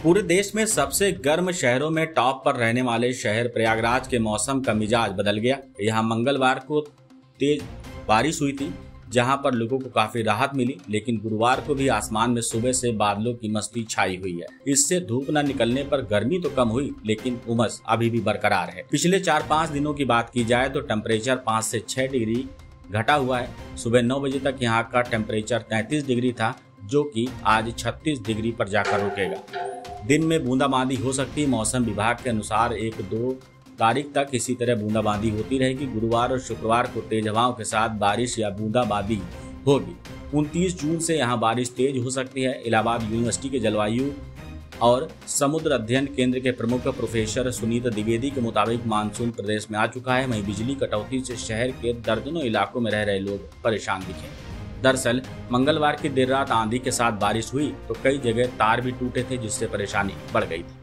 पूरे देश में सबसे गर्म शहरों में टॉप पर रहने वाले शहर प्रयागराज के मौसम का मिजाज बदल गया। यहाँ मंगलवार को तेज बारिश हुई थी, जहां पर लोगों को काफी राहत मिली, लेकिन गुरुवार को भी आसमान में सुबह से बादलों की मस्ती छाई हुई है। इससे धूप न निकलने पर गर्मी तो कम हुई, लेकिन उमस अभी भी बरकरार है। पिछले 4-5 दिनों की बात की जाए तो टेम्परेचर 5 से 6 डिग्री घटा हुआ है। सुबह 9 बजे तक यहाँ का टेम्परेचर 33 डिग्री था, जो कि आज 36 डिग्री पर जाकर रुकेगा। दिन में बूंदाबांदी हो सकती है। मौसम विभाग के अनुसार 1-2 तारीख तक इसी तरह बूंदाबांदी होती रहेगी। गुरुवार और शुक्रवार को तेज हवाओं के साथ बारिश या बूंदाबांदी होगी। 29 जून से यहाँ बारिश तेज हो सकती है। इलाहाबाद यूनिवर्सिटी के जलवायु और समुद्र अध्ययन केंद्र के प्रमुख प्रोफेसर सुनीत द्विवेदी के मुताबिक मानसून प्रदेश में आ चुका है। वहीं बिजली कटौती से शहर के दर्जनों इलाकों में रह रहे लोग परेशान दिखे। दरअसल मंगलवार की देर रात आंधी के साथ बारिश हुई तो कई जगह तार भी टूटे थे, जिससे परेशानी बढ़ गई थी।